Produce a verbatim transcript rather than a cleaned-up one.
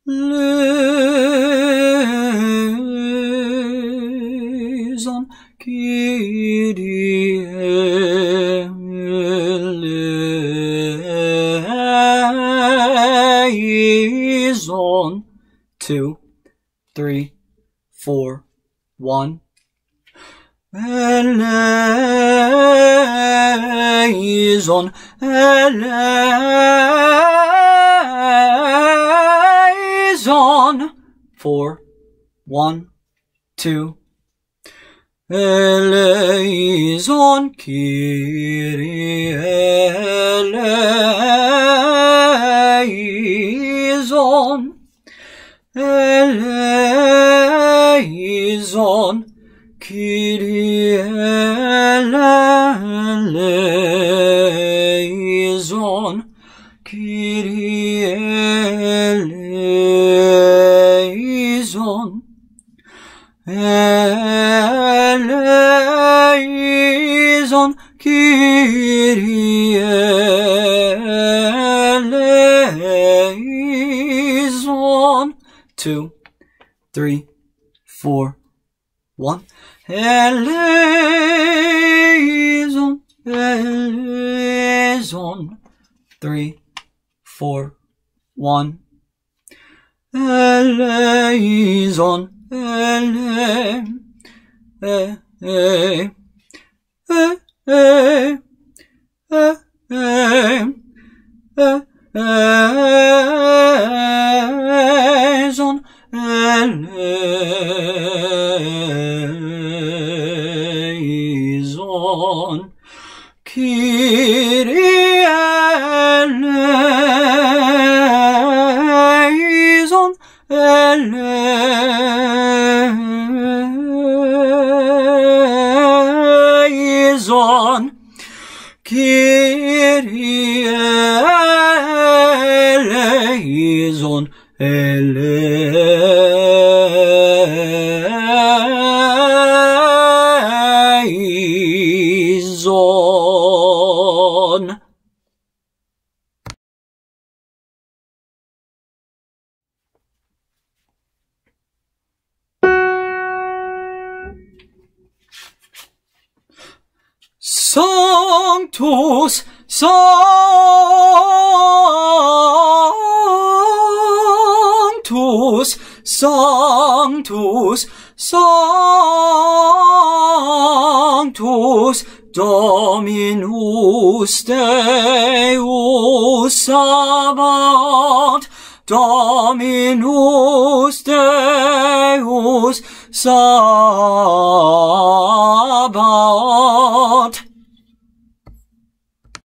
eleison, Kyrie eleison. Two, three, four, one. Eleison, eleison. Four, one, two. Eleison, Kyrie eleison. Eleison, Kyrie eleison, Kyrie eleison, eleison, Kyrie eleison. Two, three, four, one. Eleison, eleison. Three, four, one. Eleison, ele, e, e, e, e, e, e, eleison, eleison, Kyrie eleison, eleison, Kyrie eleison, eleison. Sanctus, Sanctus, Sanctus, Sanctus, Dominus Deus Sabaoth, Dominus Deus Sabaoth.